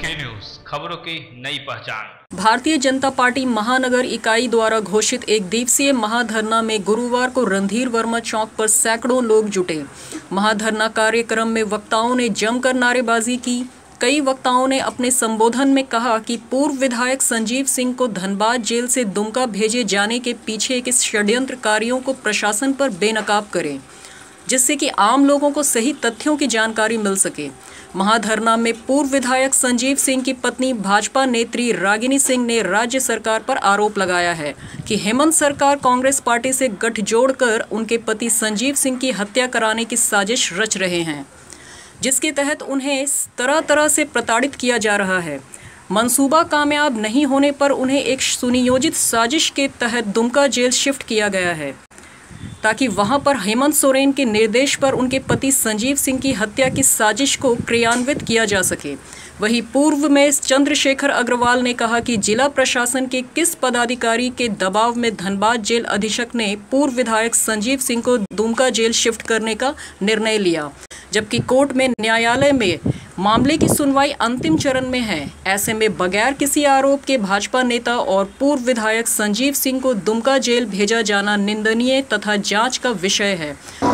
Eighty news, खबरों की नई पहचान। भारतीय जनता पार्टी महानगर इकाई द्वारा घोषित एक दिवसीय महाधरना में गुरुवार को रणधीर वर्मा चौक पर सैकड़ों लोग जुटे। महाधरना कार्यक्रम में वक्ताओं ने जमकर नारेबाजी की। कई वक्ताओं ने अपने संबोधन में कहा कि पूर्व विधायक संजीव सिंह को धनबाद जेल से दुमका भेजे जाने के पीछे के षड्यंत्रकारियों को प्रशासन पर बेनकाब करें, जिससे कि आम लोगों को सही तथ्यों की जानकारी मिल सके। महाधरना में पूर्व विधायक संजीव सिंह की पत्नी भाजपा नेत्री रागिनी सिंह ने राज्य सरकार पर आरोप लगाया है कि हेमंत सरकार कांग्रेस पार्टी से गठजोड़ कर उनके पति संजीव सिंह की हत्या कराने की साजिश रच रहे हैं, जिसके तहत उन्हें तरह तरह से प्रताड़ित किया जा रहा है। मंसूबा कामयाब नहीं होने पर उन्हें एक सुनियोजित साजिश के तहत दुमका जेल शिफ्ट किया गया है, ताकि वहां पर हेमंत सोरेन के निर्देश पर उनके पति संजीव सिंह की हत्या की साजिश को क्रियान्वित किया जा सके। वहीं पूर्व में चंद्रशेखर अग्रवाल ने कहा कि जिला प्रशासन के किस पदाधिकारी के दबाव में धनबाद जेल अधीक्षक ने पूर्व विधायक संजीव सिंह को दुमका जेल शिफ्ट करने का निर्णय लिया, जबकि कोर्ट में न्यायालय में मामले की सुनवाई अंतिम चरण में है। ऐसे में बगैर किसी आरोप के भाजपा नेता और पूर्व विधायक संजीव सिंह को दुमका जेल भेजा जाना निंदनीय तथा जांच का विषय है।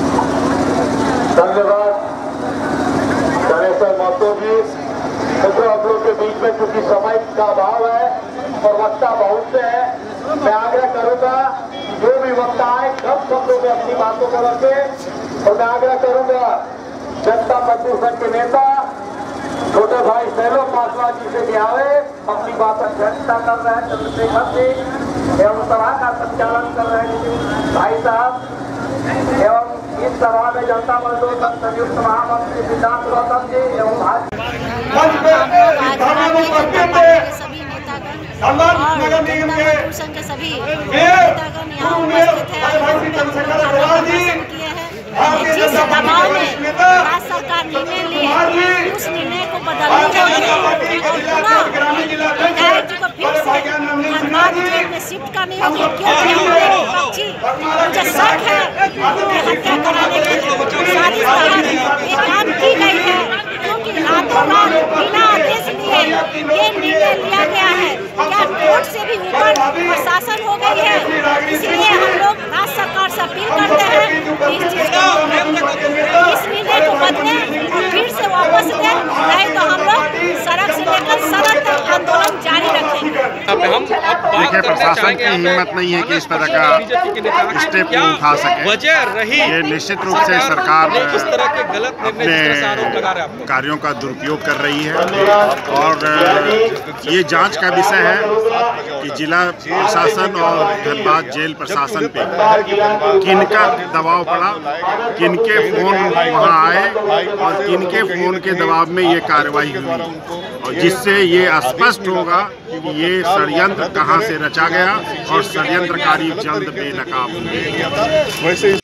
हम लोग के बीच में चूंकि समय का अभाव है और वक्ता बहुत से हैं, मैं आग्रह करूंगा जो भी वक्ता आए कम शब्दों में अपनी बातों को रखे। और मैं आग्रह करूंगा जनता मजदूर संघ के नेता छोटे भाई शैलो पासवान जी से भी आवे, अपनी बात अध्यक्षता कर रहे हैं चंद्रशेखर जी एवं सभा का संचालन कर रहे हैं भाई साहब, एवं इस सभा में जनता मजदूर संघ संयुक्त महामंत्री सिद्धांत गौतम जी एवं सभी नेतागण और जनता संघ के सभी नेतागण यहाँ उपस्थित है। जिस दबाव में राज्य सरकार निर्णय ली है, उस निर्णय को बदलने होगी और पुनः विधायक जी को फिर से धनबाद जेल में शिफ्ट करनी होगी, क्योंकि हमारे विपक्षी मुझे शक है कि हत्या कराने के साजिश तहत ये काम की गई है, क्योंकि रातों रात बिना आदेश लिए ये निर्णय लिया गया है। क्या कोर्ट से भी ऊपर प्रशासन हो गई है? इसलिए हम लोग राज्य सरकार से अपील करते हैं कि इस चीज इस निर्णय को बदले और फिर से वापस दें, नहीं तो हम लोग सड़क से लेकर सड़क तक आंदोलन जारी रखेंगे। देखिए, प्रशासन की हिम्मत नहीं है कि इस तरह का स्टेप उठा सके। ये निश्चित रूप से सरकार अपने कार्यों का दुरुपयोग कर रही है और ये जांच का विषय है कि जिला प्रशासन और धनबाद जेल प्रशासन पे किनका दबाव पड़ा, किनके फोन वहां आए और किनके फोन के दबाव में ये कार्रवाई हुई, और जिससे ये स्पष्ट होगा कि ये षड्यंत्र कहां से रचा गया और षड्यंत्रकारी जल्द बेनकाब होंगे।